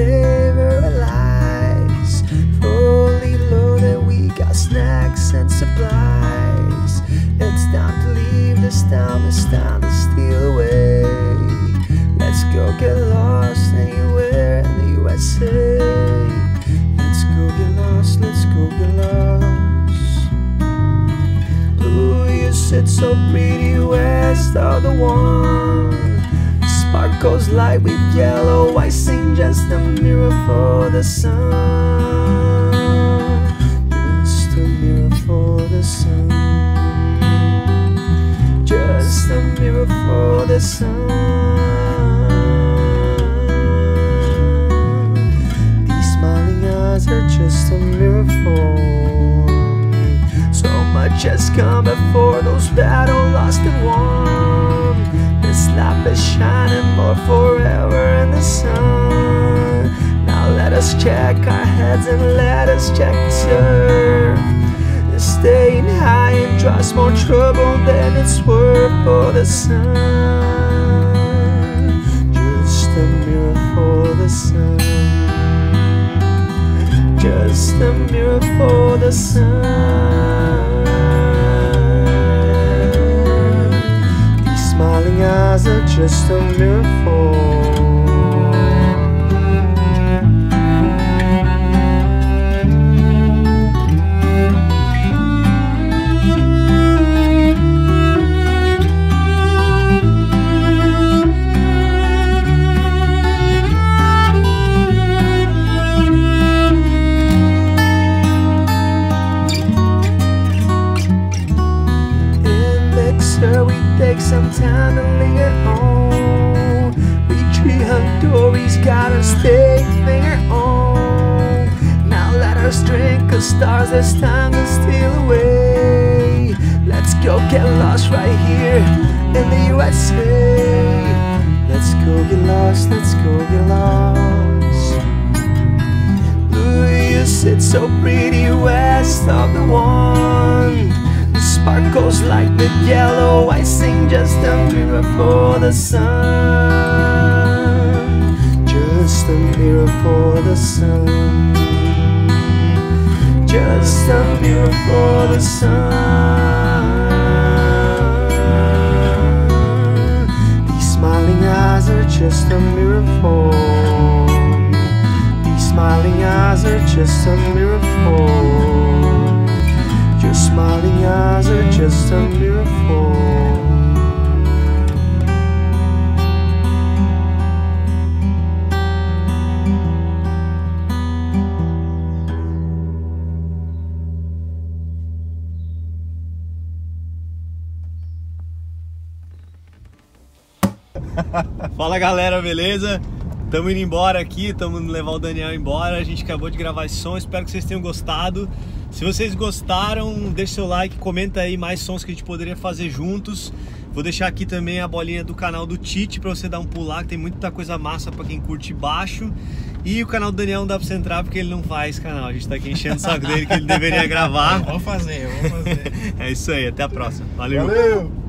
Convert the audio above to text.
never realize. Fully loaded, we got snacks and supplies. It's time to leave this town, it's time to steal away. Let's go get lost anywhere in the USA. Let's go get lost, let's go get lost. Blue, you sit so pretty west of the one. Sparkles light with yellow, I sing just a mirror for the sun. Just a mirror for the sun. Just a mirror for the sun. These smiling eyes are just a mirror for me. So much has come before, those battles lost and won. This life is shining more forever in the sun. Now let us check our heads and let us check this earth. Staying high and draws more trouble than it's worth for the sun. Just a mirror for the sun. Just a mirror for the sun. These smiling eyes are just a mirror for we take some time to linger on. We 300 stories, got our stay finger on. Now let us drink the stars, it's time to steal away. Let's go get lost right here in the USA. Let's go get lost, let's go get lost. Blue, you sit so pretty west of the one. Sparkles like the yellow, I sing just a mirror for the sun. Just a mirror for the sun. Just a mirror for the sun. These smiling eyes are just a mirror for me. These smiling eyes are just a mirror for me. Your smiling eyes are just a mirror for. Fala galera, beleza? Estamos indo embora aqui, estamos indo levar o Daniel embora. A gente acabou de gravar esse som, espero que vocês tenham gostado. Se vocês gostaram, deixa seu like, comenta aí mais sons que a gente poderia fazer juntos. Vou deixar aqui também a bolinha do canal do Tite para você dar um pular, que tem muita coisa massa para quem curte baixo. E o canal do Daniel não dá para você entrar porque ele não faz canal. A gente tá aqui enchendo o saco dele que ele deveria gravar. Vamos fazer. É isso aí, até a próxima. Valeu! Valeu.